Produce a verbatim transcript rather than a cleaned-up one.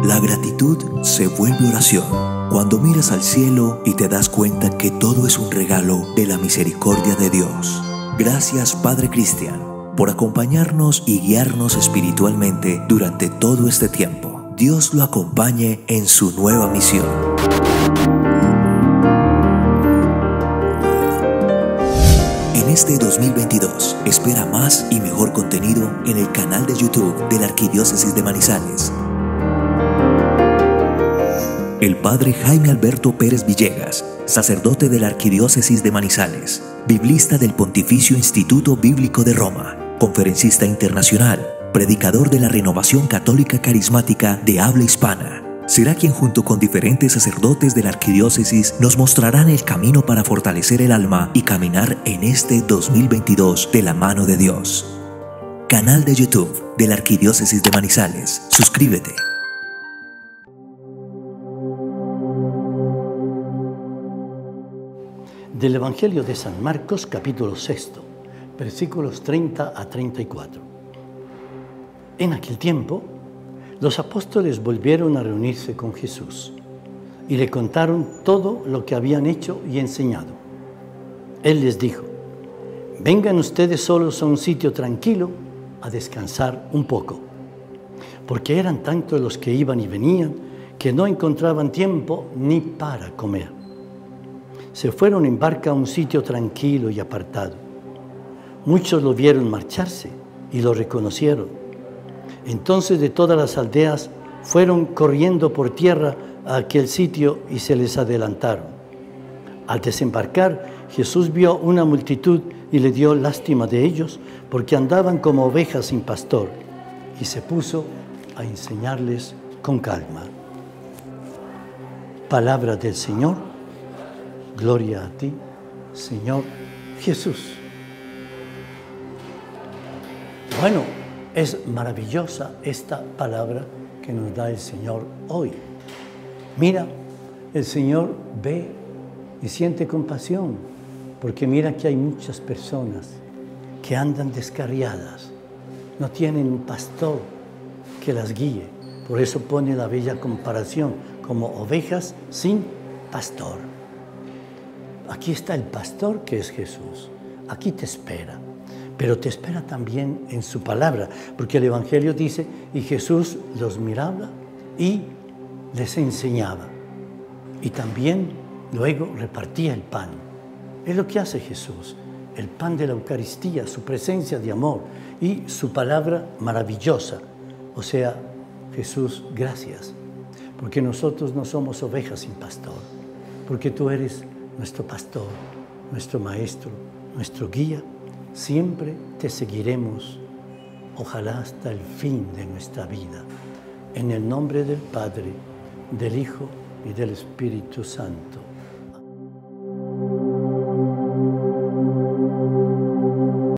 La gratitud se vuelve oración cuando miras al cielo y te das cuenta que todo es un regalo de la misericordia de Dios. Gracias, Padre Cristian, por acompañarnos y guiarnos espiritualmente durante todo este tiempo. Dios lo acompañe en su nueva misión. En este dos mil veintidós, espera más y mejor contenido en el canal de YouTube de la Arquidiócesis de Manizales. El Padre Jaime Alberto Pérez Villegas, sacerdote de la Arquidiócesis de Manizales, biblista del Pontificio Instituto Bíblico de Roma, conferencista internacional, predicador de la Renovación Católica Carismática de habla hispana, será quien junto con diferentes sacerdotes de la Arquidiócesis nos mostrarán el camino para fortalecer el alma y caminar en este dos mil veintidós de la mano de Dios. Canal de YouTube de la Arquidiócesis de Manizales. Suscríbete. Del Evangelio de San Marcos, capítulo sexto, versículos treinta a treinta y cuatro. En aquel tiempo, los apóstoles volvieron a reunirse con Jesús y le contaron todo lo que habían hecho y enseñado. Él les dijo: vengan ustedes solos a un sitio tranquilo a descansar un poco, porque eran tantos los que iban y venían que no encontraban tiempo ni para comer. Se fueron en barca a un sitio tranquilo y apartado. Muchos lo vieron marcharse y lo reconocieron. Entonces de todas las aldeas fueron corriendo por tierra a aquel sitio y se les adelantaron. Al desembarcar, Jesús vio una multitud y le dio lástima de ellos, porque andaban como ovejas sin pastor, y se puso a enseñarles con calma. Palabra del Señor. Gloria a ti, Señor Jesús. Bueno, es maravillosa esta palabra que nos da el Señor hoy. Mira, el Señor ve y siente compasión, porque mira que hay muchas personas que andan descarriadas, no tienen un pastor que las guíe. Por eso pone la bella comparación, como ovejas sin pastor. Aquí está el pastor, que es Jesús. Aquí te espera, pero te espera también en su palabra, porque el Evangelio dice, y Jesús los miraba y les enseñaba. Y también luego repartía el pan. Es lo que hace Jesús, el pan de la Eucaristía, su presencia de amor y su palabra maravillosa. O sea, Jesús, gracias, porque nosotros no somos ovejas sin pastor, porque tú eres nuestro pastor, nuestro maestro, nuestro guía. Siempre te seguiremos, ojalá hasta el fin de nuestra vida. En el nombre del Padre, del Hijo y del Espíritu Santo.